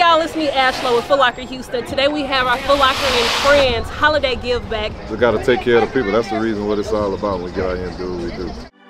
y'all, it's me, Ashlow with Foot Locker Houston. Today we have our Foot Locker and Friends holiday give back. We gotta take care of the people. That's the reason what it's all about when we get out here and do what we do.